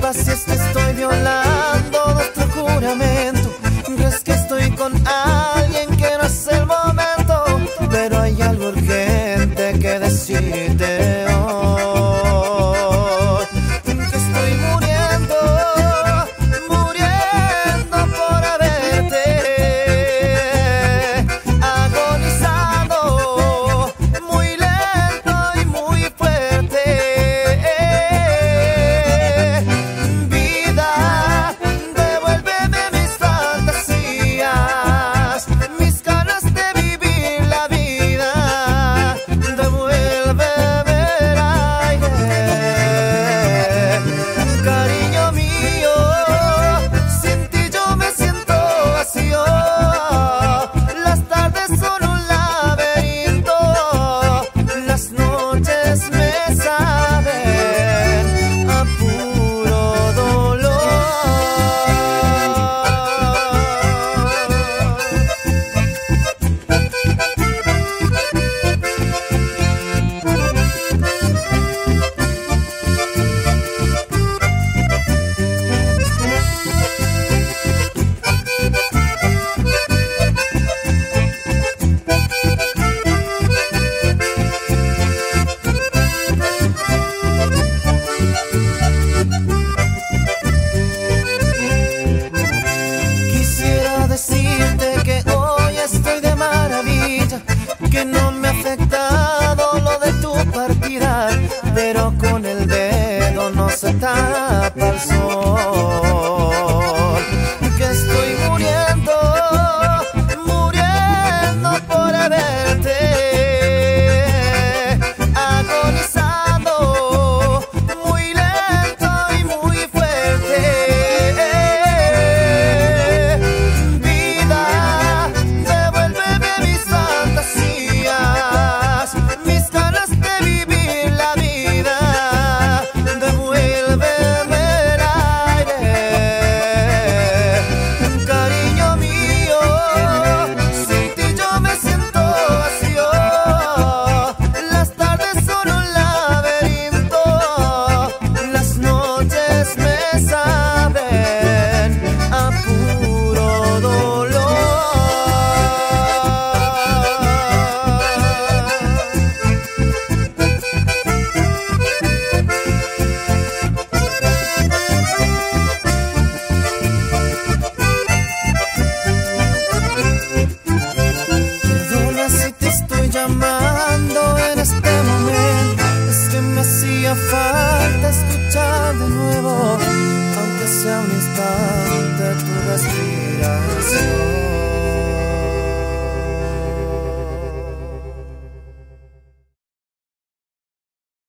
si te estoy violando nuestro juramento. Crees que estoy con alguien que no es el momento, pero hay algo urgente que decirte hoy. Que estoy muriendo, muriendo por verte, agonizando muy lento y muy fuerte. Vida, devuélveme mis fantasías, mis ganas de vivir la vida. Devuélveme el aire, cariño mío. Sin ti yo me siento vacío. Las tardes son un laberinto, las noches me saben a puro dolor. Quisiera decirte que hoy estoy de maravilla, que no me ha afectado lo de tu partida, pero con el dedo no se tapa el sol. Que estoy muriendo, muriendo por verte, agonizando muy lento y muy fuerte. Vida, devuélveme mis fantasías, mis ganas de vivir la vida. Devuélveme el aire, cariño mío. Sin ti yo me siento vacío. Las tardes son un laberinto, las noches me saben a puro dolor. Perdona si te estoy llamando en este momento, es que me hacía falta escuchar de nuevo, aunque sea un instante, tu respiración.